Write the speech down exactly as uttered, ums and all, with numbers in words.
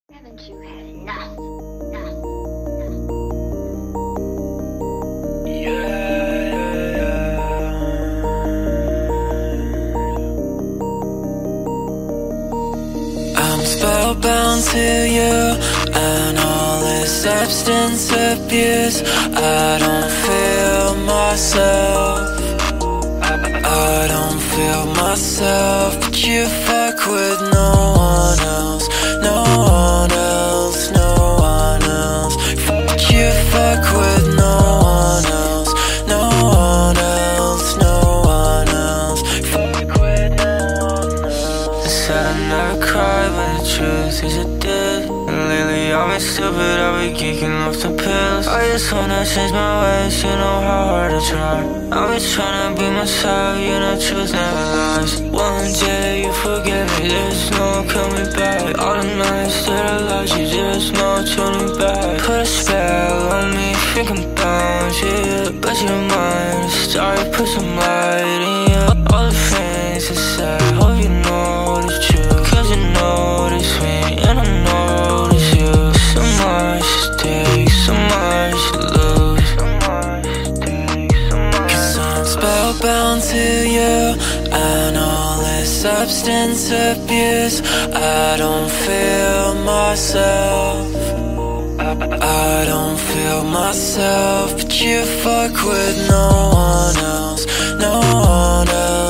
Haven't you had enough? Enough. I'm spellbound to you and all this substance abuse. I don't feel myself. I don't feel myself, but you fuck with no one else. No one else, no one else. But you fuck with no one else. No one else, no one else. Fuck with no one else. They said I never cried, but the truth is I did. And lately I've been stupid, I've been geeking off the pills. I just wanna change my ways, you know how hard I try. I've been trying to be myself, you know truth never lies. One day you forget me, there's no coming back. All the nights that I lost you, there's no turning back. Put a spell on me, think I'm bound, yeah. But your mind started, put some light in you. All the things I said, hope you know the truth. Cause you notice me, and I notice you. So much at stake, so much to lose. Cause I'm spellbound to you and all this substance abuse. I don't feel myself. I don't feel myself, but you fuck with no one else. No one else.